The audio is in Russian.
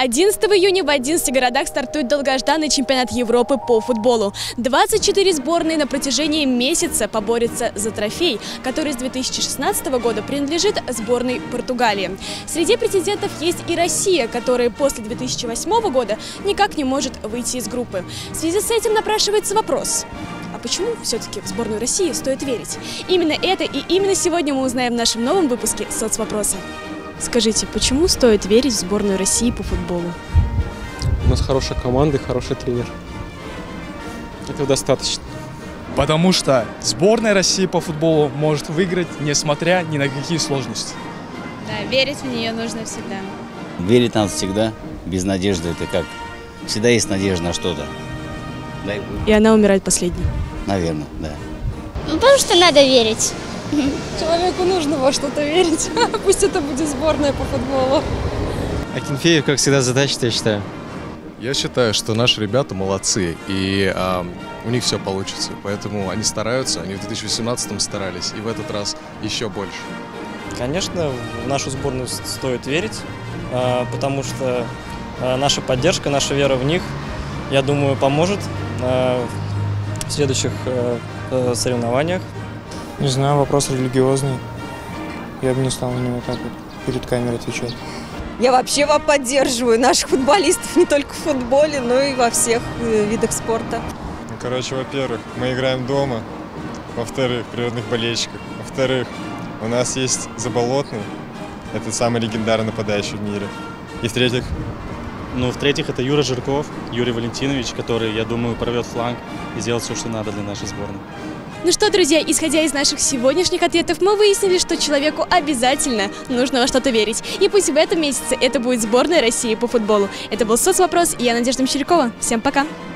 11 июня в 11 городах стартует долгожданный чемпионат Европы по футболу. 24 сборные на протяжении месяца поборются за трофей, который с 2016 года принадлежит сборной Португалии. Среди претендентов есть и Россия, которая после 2008 года никак не может выйти из группы. В связи с этим напрашивается вопрос: а почему все-таки в сборную России стоит верить? Именно это и именно сегодня мы узнаем в нашем новом выпуске «Соцвопроса». Скажите, почему стоит верить в сборную России по футболу? У нас хорошая команда и хороший тренер. Этого достаточно. Потому что сборная России по футболу может выиграть, несмотря ни на какие сложности. Да, верить в нее нужно всегда. Верить надо всегда. Без надежды это как? Всегда есть надежда на что-то. Дай Бог. И она умирает последней. Наверное, да. Потому что надо верить. Человеку нужно во что-то верить. Пусть это будет сборная по футболу. Акинфеев, как всегда, задача, я считаю. Я считаю, что наши ребята молодцы, и у них все получится. Поэтому они стараются, они в 2018-м старались, и в этот раз еще больше. Конечно, в нашу сборную стоит верить, потому что наша поддержка, наша вера в них, я думаю, поможет в следующих соревнованиях. Не знаю, вопрос религиозный. Я бы не стал на него так вот перед камерой отвечать. Я вообще поддерживаю наших футболистов не только в футболе, но и во всех видах спорта. Короче, во-первых, мы играем дома. Во-вторых, природных болельщиков. Во-вторых, у нас есть Заболотный. Это самый легендарный нападающий в мире. И в-третьих... В-третьих, это Юра Жирков, Юрий Валентинович, который, я думаю, порвет фланг и сделает все, что надо для нашей сборной. Ну что, друзья, исходя из наших сегодняшних ответов, мы выяснили, что человеку обязательно нужно во что-то верить. И пусть в этом месяце это будет сборная России по футболу. Это был «Соцвопрос», и я Надежда Мещерякова. Всем пока!